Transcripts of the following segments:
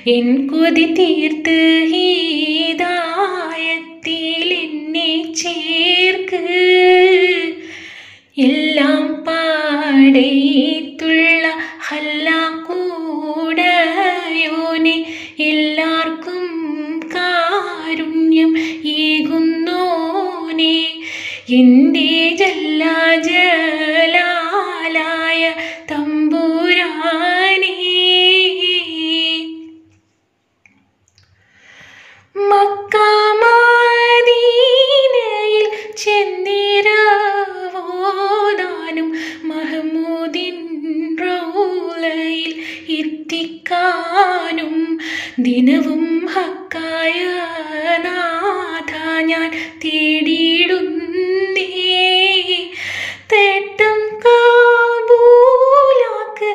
N കൊതി തീർത്ത് ഹിദായത്തിൽ എന്നെ ചേർക്ക്. എല്ലാം പാടേത്തുള്ള ഹല്ലാകൂടയോനെ എല്ലാവർക്കും കാരുണ്യം ഏകുന്നോനെ എൻ്റെ ജല്ലാജലാലായ തമ്പുരാനേ. മക്ക മദീനയിൽ ചെന്നിരവോദാനും മഹ്മൂദിൻ റൗളയിൽ എത്തിക്കാനും ദിനവും ഹക്കായ നാഥ ഞാൻ തേടിയിടുന്നേ. തേട്ടം കാബൂലാക്ക്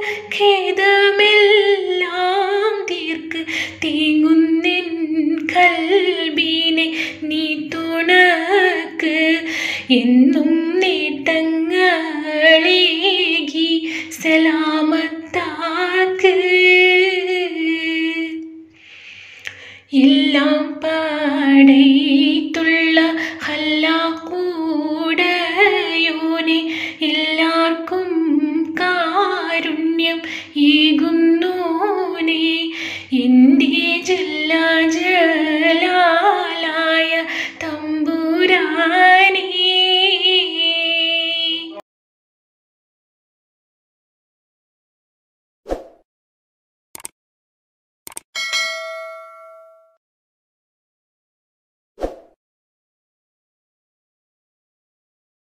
ഖേദമെല്ലാം തീർക്ക്. തേങ്ങുന്നെൻ കൽബിനെ നീ തുണക്ക്. എന്നും നേട്ടങ്ങളേകി സലാമത്താക്ക്. എല്ലാം പാടേത്തുള്ള ഹല്ലാകൂടയോനെ എല്ലാവർക്കും കാരുണ്യം ഏകുന്നോനെ എൻ്റെ ജല്ലാജലാലായ തമ്പുരാനേ.